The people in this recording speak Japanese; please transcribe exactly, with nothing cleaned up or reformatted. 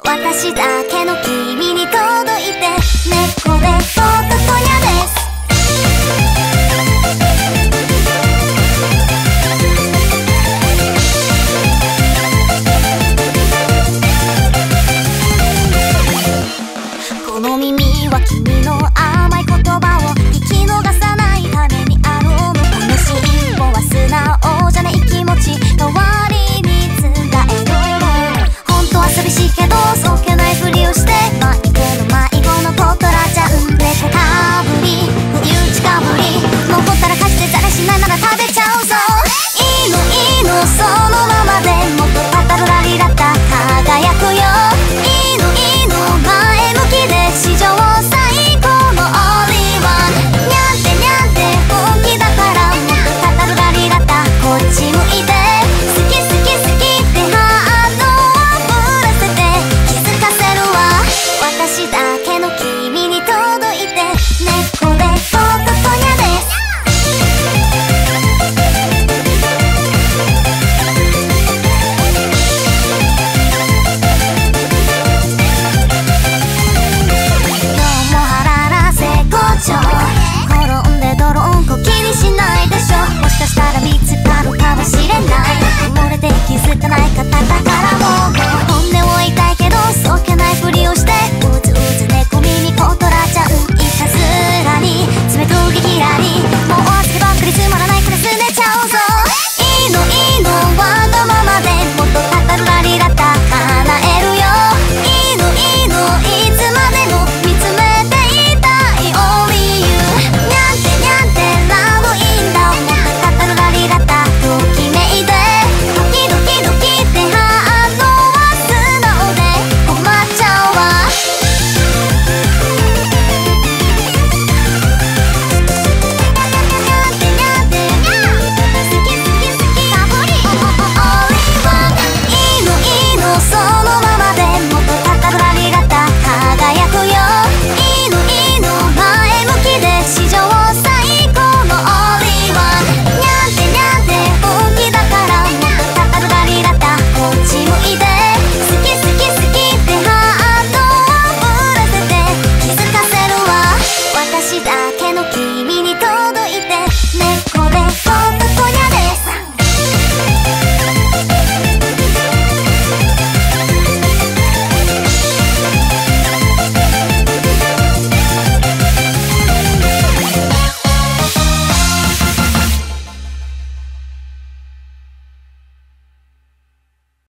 私だけの君に届いて猫で男小屋です。この耳は君の甘い言葉を聞き逃さないためにあるの。この尻尾は素直じゃない気持ち代わりに伝えるの。本当は寂しいけど